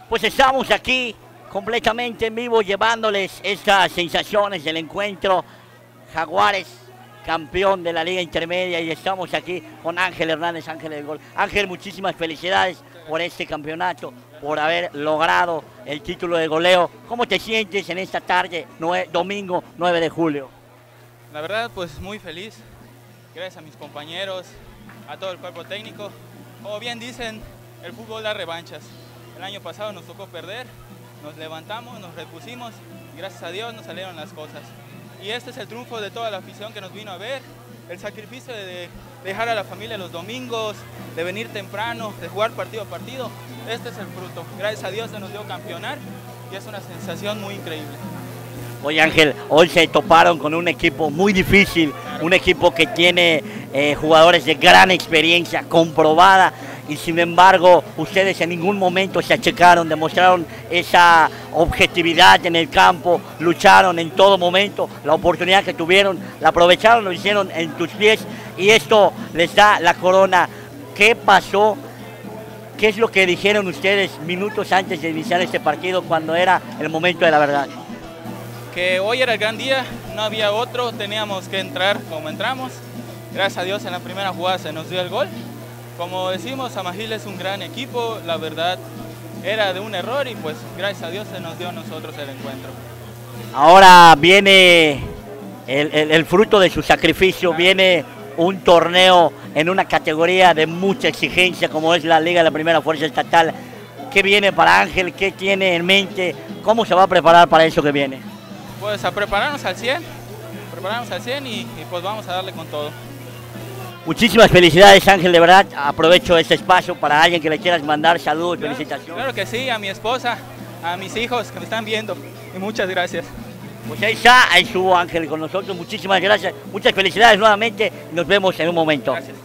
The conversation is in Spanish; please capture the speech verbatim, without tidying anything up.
Pues estamos aquí completamente en vivo llevándoles estas sensaciones del encuentro. Jaguares, campeón de la Liga Intermedia, y estamos aquí con Ángel Hernández, Ángel del Gol. Ángel, muchísimas felicidades por este campeonato, por haber logrado el título de goleo. ¿Cómo te sientes en esta tarde, nueve, domingo nueve de julio? La verdad, pues muy feliz, gracias a mis compañeros, a todo el cuerpo técnico. Como bien dicen, el fútbol da revanchas. El año pasado nos tocó perder, nos levantamos, nos repusimos y gracias a Dios nos salieron las cosas. Y este es el triunfo de toda la afición que nos vino a ver, el sacrificio de dejar a la familia los domingos, de venir temprano, de jugar partido a partido. Este es el fruto. Gracias a Dios se nos dio campeonar y es una sensación muy increíble. Oye Ángel, hoy se toparon con un equipo muy difícil, claro. Un equipo que tiene eh, jugadores de gran experiencia, comprobada, y sin embargo ustedes en ningún momento se achecaron, demostraron esa objetividad en el campo, lucharon en todo momento, la oportunidad que tuvieron, la aprovecharon, lo hicieron en tus pies, y esto les da la corona. ¿Qué pasó? ¿Qué es lo que dijeron ustedes minutos antes de iniciar este partido cuando era el momento de la verdad? Que hoy era el gran día, no había otro, teníamos que entrar como entramos. Gracias a Dios en la primera jugada se nos dio el gol. Como decimos, Amagil es un gran equipo, la verdad era de un error y pues gracias a Dios se nos dio a nosotros el encuentro. Ahora viene el, el, el fruto de su sacrificio, claro. Viene un torneo en una categoría de mucha exigencia como es la Liga de la Primera Fuerza Estatal. ¿Qué viene para Ángel? ¿Qué tiene en mente? ¿Cómo se va a preparar para eso que viene? Pues a prepararnos al cien, prepararnos al cien y, y pues vamos a darle con todo. Muchísimas felicidades Ángel, de verdad, aprovecho este espacio para alguien que le quieras mandar saludos y claro, felicitaciones. Claro que sí, a mi esposa, a mis hijos que me están viendo y muchas gracias. Pues ahí está, ahí estuvo Ángel con nosotros, muchísimas gracias, muchas felicidades nuevamente y nos vemos en un momento. Gracias.